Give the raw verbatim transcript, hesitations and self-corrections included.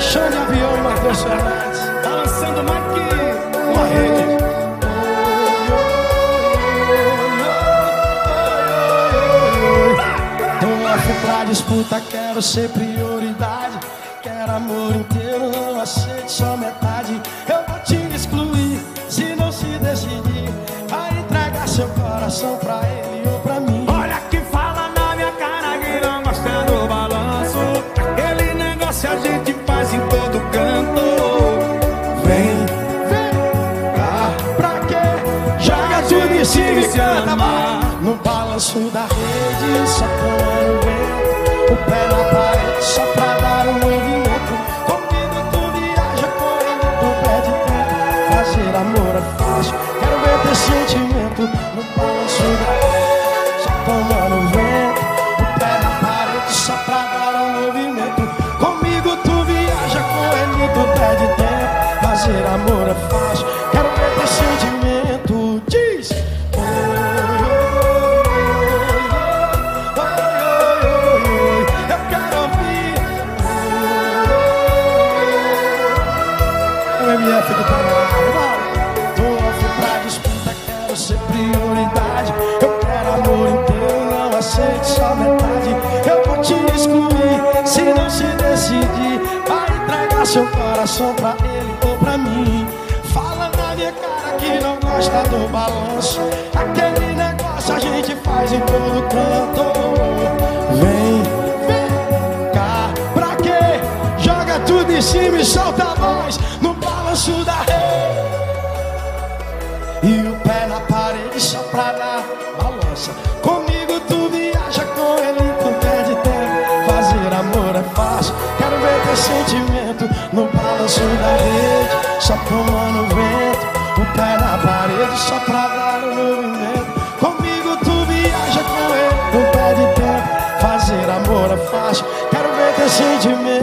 Chão de avião e Matheus Fernandes balançando mais que uma rede. Tô off pra disputa, quero ser prioridade. Quero amor inteiro, não aceito só metade. Eu vou te excluir se não se decidir. Vai entregar seu coração pra ele ou pra mim. Olha que fala na minha cara que não gosta do balanço. Aquele negócio a gente faz em todo canto. Vem, vem cá, pra quê? Joga tudo em cima e canta, vai. No balanço da rede, só com o vento. O pé na parede, só pra dar um movimento. Comigo tu viaja, correndo do pé de tempo. Fazer amor é fácil, quero ver teu sentimento. No balanço da rede, só tomando vento. O pé na parede, só pra dar um movimento. Comigo tu viaja, correndo do pé de tempo. Fazer amor é fácil, quero ver teu sentimento. Diz! M F do Panamá. Tô off pra disputa, quero ser prioridade. Eu quero amor inteiro, não aceito só metade. Eu vou te excluir se não se decidir. Vai entregar seu coração pra ele ou pra mim. Fala na minha cara que não gosta do balanço. Aquele negócio a gente faz em todo canto. Vem, vem cá, pra quê? Joga tudo em cima e solta a voz. No balanço da rede e o pé na parede só pra dar balança. Comigo tu viaja, com ele tu perde tempo. Fazer amor é fácil, quero ver teu sentimento. No balanço da rede, só tomando vento. O pé na parede só pra dar um movimento. Comigo tu viaja, com ele tu perde tempo. Fazer amor é fácil, quero ver teu sentimento.